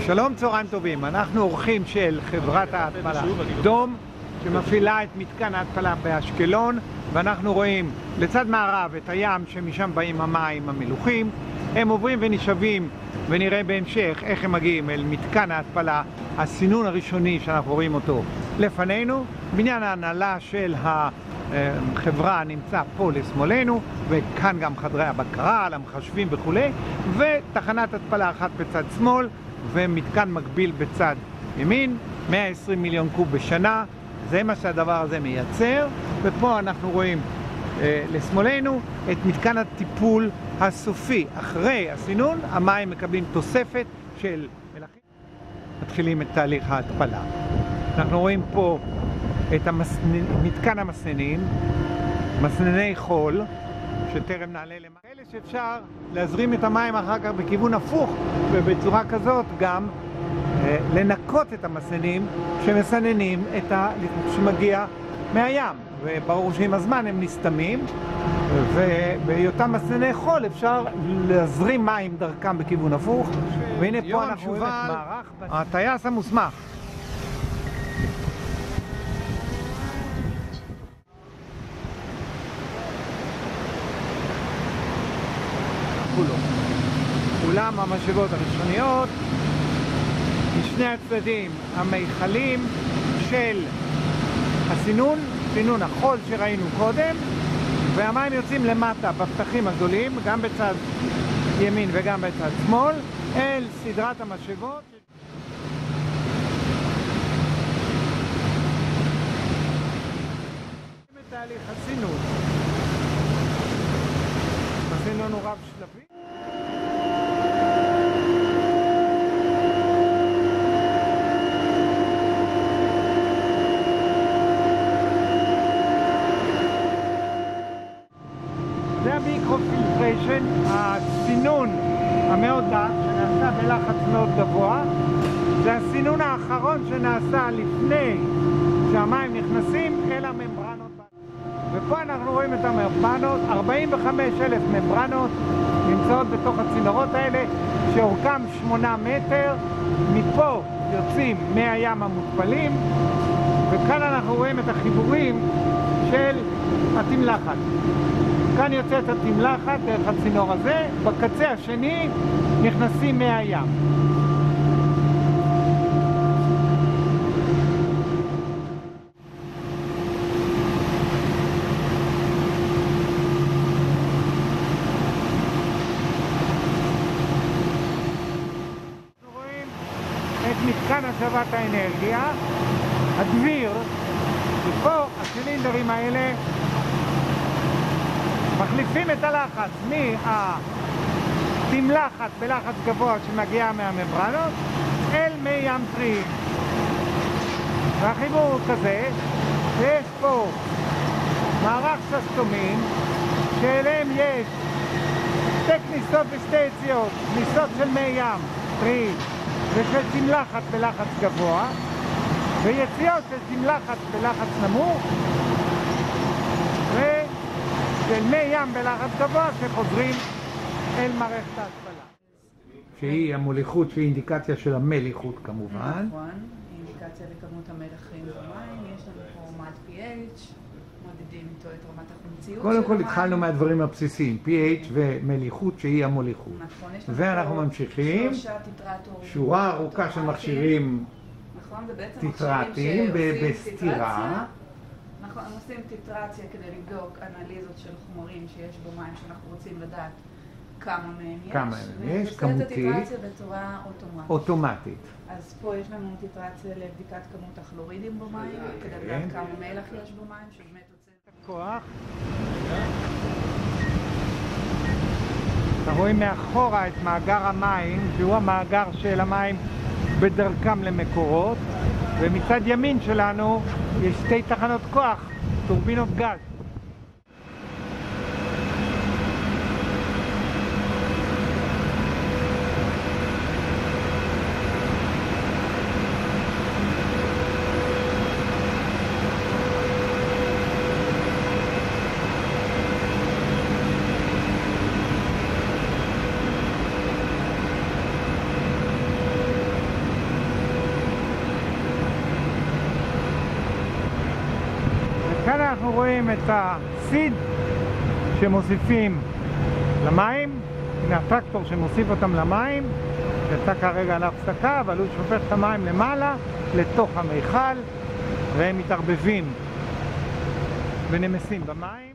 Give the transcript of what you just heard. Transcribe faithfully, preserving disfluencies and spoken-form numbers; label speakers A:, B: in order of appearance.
A: שלום, צהריים טובים. אנחנו אורחים של חברת ההתפלה דום, שמפעילה את מתקן ההתפלה באשקלון, ואנחנו רואים לצד מערב את הים שמשם באים המים המלוחים. הם עוברים ונשאבים, ונראה בהמשך איך הם מגיעים אל מתקן ההתפלה, הסינון הראשוני שאנחנו רואים אותו לפנינו. בניין ההנהלה של החברה נמצא פה לשמאלנו, וכאן גם חדרי הבקרה, המחשבים וכו', ותחנת התפלה אחת בצד שמאל, ומתקן מקביל בצד ימין. מאה ועשרים מיליון קוב בשנה, זה מה שהדבר הזה מייצר. ופה אנחנו רואים אה, לשמאלנו את מתקן הטיפול הסופי. אחרי הסינון המים מקבלים תוספת של מלחים, מתחילים את תהליך ההתפלה. אנחנו רואים פה את המסנ... מתקן המסננים, מסנני חול שטרם נעלה למעלה, אלה שאפשר להזרים את המים אחר כך בכיוון הפוך, ובצורה כזאת גם אה, לנקות את המסננים שמסננים את ה... שמגיע מהים, וברור שעם הזמן הם נסתמים, ובהיותם מסנני חול אפשר להזרים מים דרכם בכיוון הפוך. והנה פה אנחנו רואים את מערך הטייס המוסמך. אולם המשאבות הראשוניות, משני הצדדים המיכלים של הסינון, סינון החול שראינו קודם, והמים יוצאים למטה בפתחים הגדולים, גם בצד ימין וגם בצד שמאל, אל סדרת המשאבות. תהליך הסינון. הסינון הוא רב שלבי. זה המיקרו-פילטריישן, הסינון המאוד דק שנעשה בלחץ מאוד גבוה. זה הסינון האחרון שנעשה לפני שהמים נכנסים אל הממברנות. ופה אנחנו רואים את הממברנות, ארבעים וחמישה אלף ממברנות נמצאות בתוך הצינורות האלה, שאורכם שמונה מטר. מפה יוצאים מהים המותפלים, וכאן אנחנו רואים את החיבורים של התמלחת. כאן יוצאת התמלחת דרך הצינור הזה, בקצה השני נכנסים מהים. אנחנו רואים את מתקן השבת האנרגיה, הדביר, ופה הצילינדרים האלה מחליפים את הלחץ מהתמלחת בלחץ גבוה שמגיעה מהממברנות אל מי ים טריים. והחיבור הוא כזה, ויש פה מערך שסתומים שאליהם יש שתי כניסות ושתי יציאות, כניסות של מי ים טריים ושל תמלחת בלחץ גבוה, ויציאות של תמלחת בלחץ נמוך, ו... של מי ים בלחץ גבוה שחוזרים אל מערכת ההתפלה. שהיא המוליכות, שהיא אינדיקציה של המליחות כמובן.
B: נכון, אינדיקציה לכמות המלחים במים. יש לנו פה מד פי אייץ', מודדים איתו את רמת החומציות.
A: קודם כל התחלנו מהדברים הבסיסיים, פי אייץ' ומליחות שהיא המוליכות.
B: נכון, יש
A: ואנחנו ממשיכים שורה ארוכה של מכשירים טיטרטיים בסתירה.
B: אנחנו עושים טיטרציה כדי לבדוק אנליזות של חומרים שיש במים שאנחנו רוצים לדעת כמה מהם יש.
A: כמה מהם יש, כמותית.
B: ועושה את הטיטרציה בצורה אוטומטית.
A: אוטומטית.
B: אז פה יש לנו טיטרציה לבדיקת כמות הכלורידים במים, כדי לדעת כמה מלח יש במים, שבאמת יוצא את
A: הכוח. אנחנו רואים מאחורה את מאגר המים, שהוא המאגר של המים בדרכם למקורות, ומצד ימין שלנו יש שתי תחנות כוח, טורבינות גז. כאן אנחנו רואים את הסיד שמוסיפים למים. הנה הטרקטור שמוסיף אותם למים, יצא כרגע להפסקה, אבל הוא שופך את המים למעלה לתוך המיכל, והם מתערבבים ונמסים במים.